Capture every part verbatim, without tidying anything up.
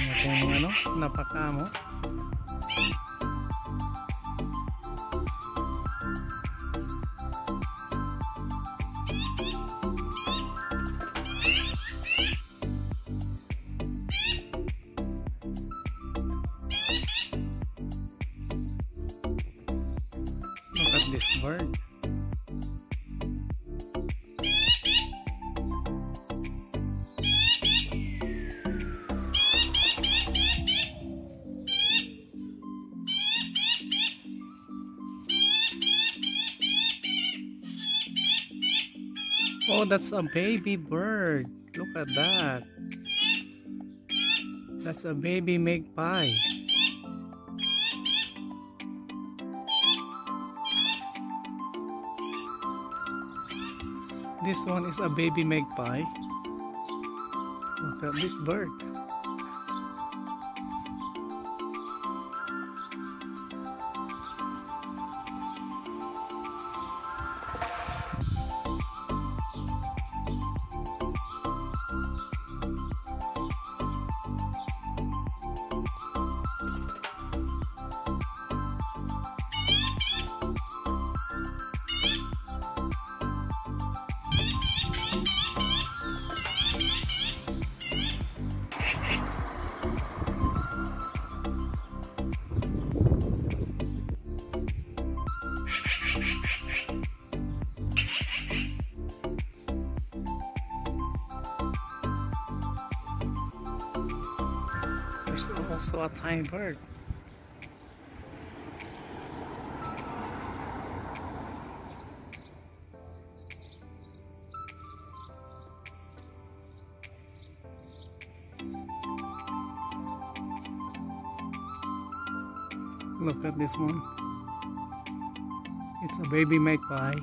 Ito yung ano, napaka mo. Look at this bird. Oh, that's a baby bird. Look at that. That's a baby magpie. This one is a baby magpie. Look at this bird. There's also a tiny bird. Look at this one. It's a baby magpie.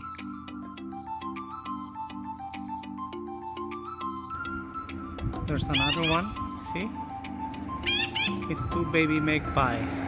There's another one. See? It's two baby magpie.